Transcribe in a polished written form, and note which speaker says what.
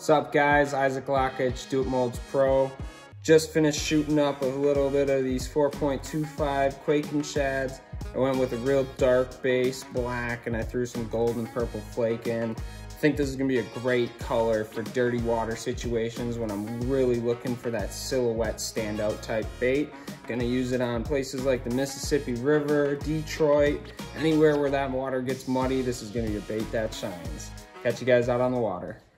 Speaker 1: What's up guys, Isaac Lakich, Do It Molds Pro. Just finished shooting up a little bit of these 4.25 Quakin Shads. I went with a real dark base black and I threw some gold and purple flake in. I think this is gonna be a great color for dirty water situations when I'm really looking for that silhouette standout type bait. Gonna use it on places like the Mississippi River, Detroit, anywhere where that water gets muddy. This is gonna be a bait that shines. Catch you guys out on the water.